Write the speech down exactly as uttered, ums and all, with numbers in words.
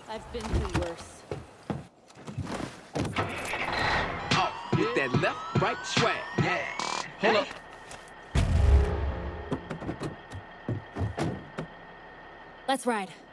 I've been through worse. Oh, with that left, right swag. Yeah. Hold up. Let's ride.